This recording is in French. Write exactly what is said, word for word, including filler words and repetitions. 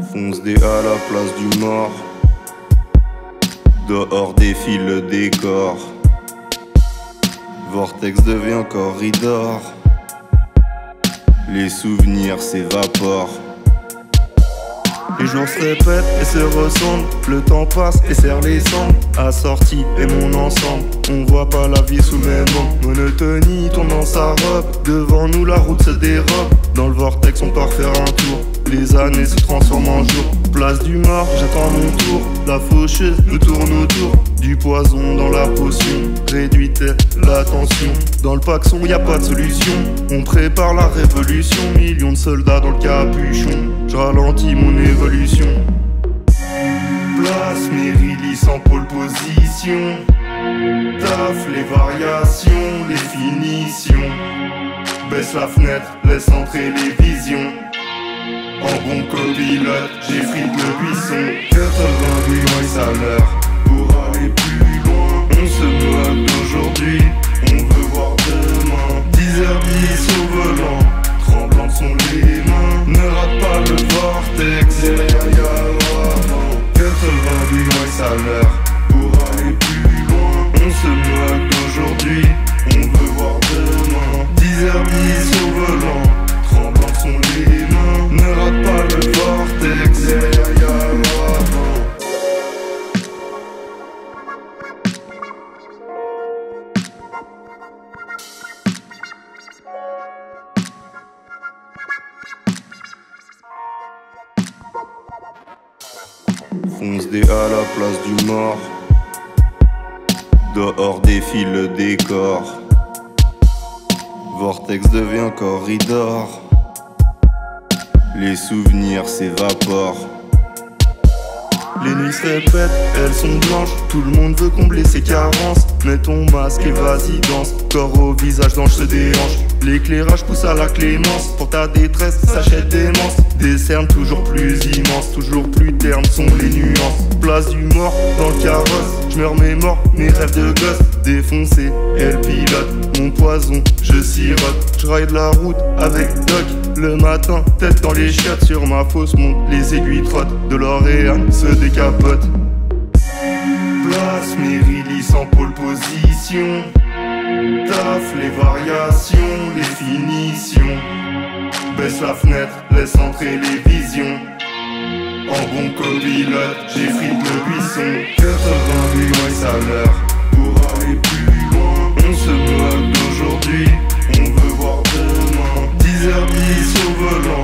Fonce des à la place du mort. Dehors défile le décor. Vortex devient corridor. Les souvenirs s'évaporent. Les jours se répètent et se ressemblent. Le temps passe et serre les cendres. Assorti et mon ensemble. On voit pas la vie sous le même angle. Monotonie tourne dans sa robe. Devant nous la route se dérobe. Dans le vortex on part faire un tour. Les années se transforment en jours. Place du mort, j'attends mon tour. La faucheuse nous tourne autour. Du poison dans la potion. Réduite la tension. Dans le paxon y a pas de solution. On prépare la révolution. Millions de soldats dans le capuchon. Je ralentis mon évolution. Place Mérilis en pole position. Taf les variations, les finitions. Baisse la fenêtre, laisse entrer les visions. En bon copilote, j'effrite le buisson. Quatre-vingts miles à l'heure pour aller plus loin. On se moque d'aujourd'hui, on veut voir demain. Dix heures dix au volant, tremblantes sont les mains. Ne rate pas le vortex, quatre-vingts miles à l'heure pour aller plus loin. On se moque d'aujourd'hui, on veut voir demain. Dix heures dix au volant, tremblantes sont les mains. Ne rate pas le vortex, fonce des à la place du mort. Dehors défile le décor. Vortex devient corridor. Les souvenirs s'évaporent. Les nuits se répètent, elles sont blanches. Tout le monde veut combler ses carences. Mets ton masque et vas-y danse. Corps au visage, l'ange se déhanche. L'éclairage pousse à la clémence. Pour ta détresse, s'achète des manches. Des cernes toujours plus immenses. Toujours plus ternes sont les nuances. Place du mort dans le carrosse. Je me remets mort, mes rêves de gosse. Défoncé, elle pilote. Mon poison, je sirote. Je ride la route avec Doc. Le matin, tête dans les chiottes. Sur ma fausse montre, les aiguilles trottent. De l'Oréal se décapote. Place Mérilis en pole position. Taf les variations, les finitions. Baisse la fenêtre, laisse entrer les visions. En bon copilote, j'effrite le buisson. Quatre-vingts miles à l'heure pour aller plus loin. On se moque d'aujourd'hui, on veut voir demain. Dix heures dix au volant.